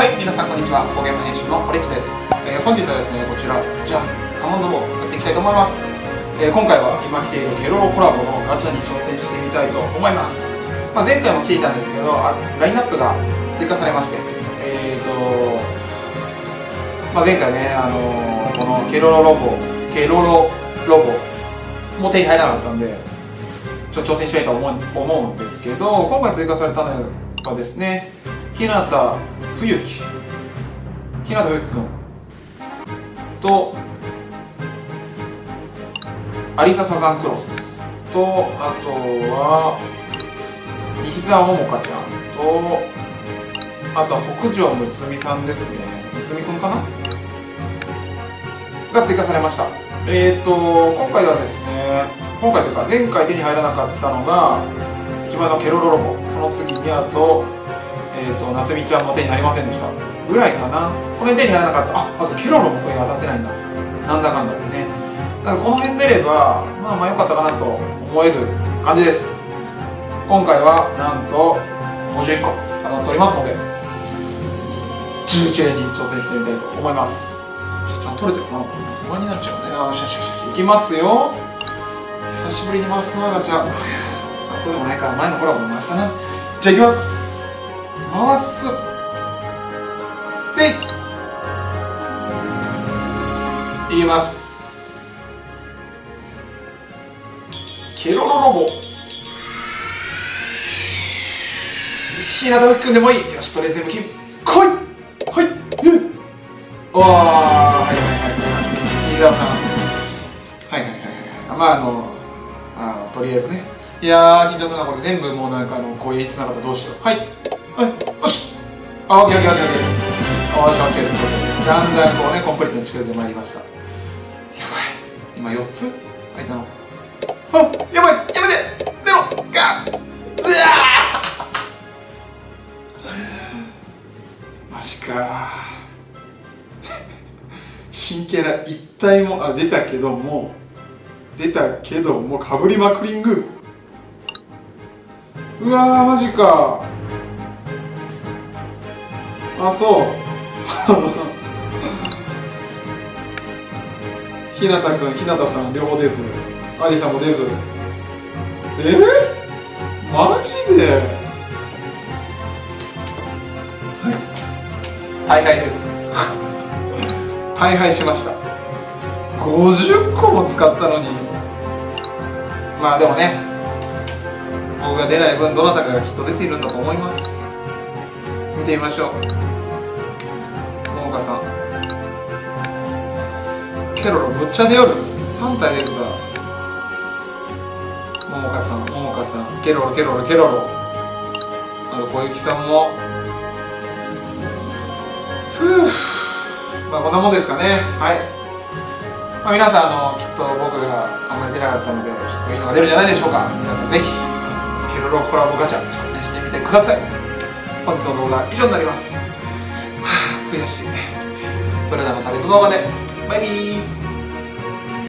はい、皆さんこんにちは。フォーゲーム編集のオレッチです。本日はですね、こちらじゃあサモンズボやっていきたいと思います。今回は今来ているケロロコラボのガチャに挑戦してみたいと思います。前回も来ていたんですけど、ラインナップが追加されまして、前回ね、このケロロロボも手に入らなかったんで、挑戦したいと思うんですけど、今回追加されたのはですね、日向冬樹くんとアリササザンクロスと、あとは西澤桃香ちゃんと、あとは北条むつみさんですね。むつみくんかなが追加されました。今回はですね、今回というか前回手に入らなかったのが1枚のケロロロボ、その次にあと夏美ちゃんも手に入りませんでしたぐらいかな。この辺手に入らなかった。あとケロロもそういう当たってないんだ、なんだかんだでね。だからこの辺出ればまあ良かったかなと思える感じです。今回はなんと51個当たっておりますので、11連に挑戦してみたいと思います。ちゃんと取れてるかな、不安になっちゃうね。よしよしよし、いきますよ。久しぶりに回すなガチャ。そうでもないから前のコラボで回したな。じゃあいきます。回すでいきます。ケロロロボ日向くんでもいい。よし、とりあえず全部来い。はい、おー、はいはいはい、西澤さん、はいはいはいはい、まあとりあえずね。いやー緊張するなこれ。全部もうなんかこういう演出なかったらどうしよう。はい、よし、オッケーオッケーオッケーオッケー、よし、オッケーです。だんだんこうねコンプリートに近づいてまいりました。やばい、今4つ入ったの。あ、やばい、やめて、出ろ、ガッ、うわーマジか新キャラ一体も出たけどもかぶりまくりんぐ。うわーマジか。あ、そう日向くん、日向さん両方出ず、アリさんも出ず。マジで。はい、大敗です大敗しました。50個も使ったのに。まあでもね、僕が出ない分どなたかがきっと出ているんだと思います。見てみましょう。桃香さん、ケロロむっちゃ出よる。3体出てた。桃香さん、ケロロ、あと小雪さんも。まあこんなもんですかね。はい、まあ、皆さんきっと僕があんまり出なかったのできっといいのが出るんじゃないでしょうか。皆さんぜひケロロコラボガチャ挑戦してみてください。本日の動画は以上になります。悔しい。それではまた別動画で。バイビー。